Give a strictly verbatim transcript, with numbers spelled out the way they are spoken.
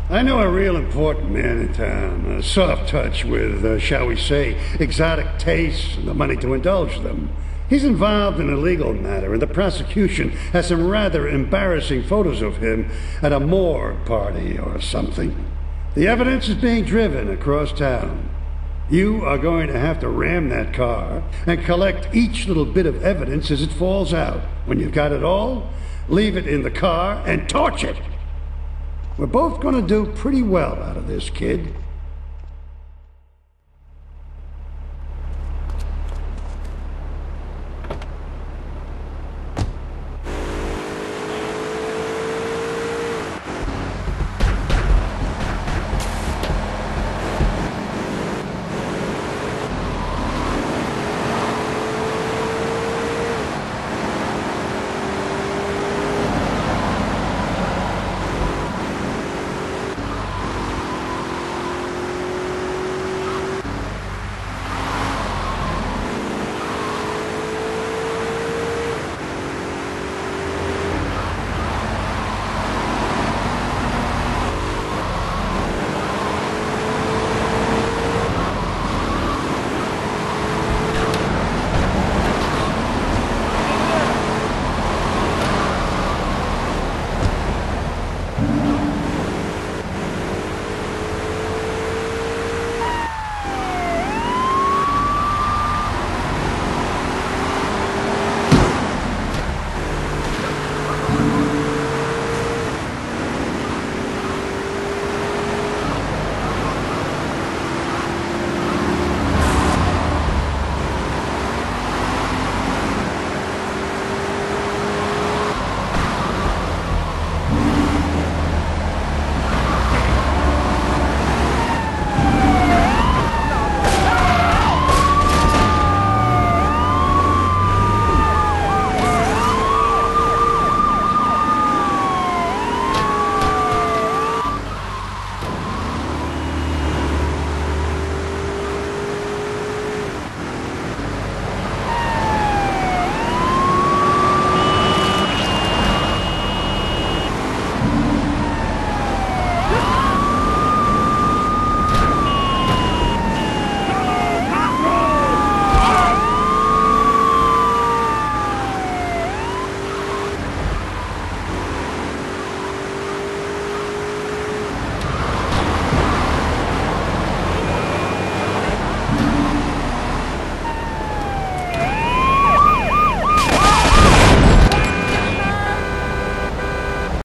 I know a real important man in town, a soft touch with, uh, shall we say, exotic tastes and the money to indulge them. He's involved in a legal matter, and the prosecution has some rather embarrassing photos of him at a morgue party or something. The evidence is being driven across town. You are going to have to ram that car and collect each little bit of evidence as it falls out. When you've got it all, leave it in the car and torch it. We're both going to do pretty well out of this, kid.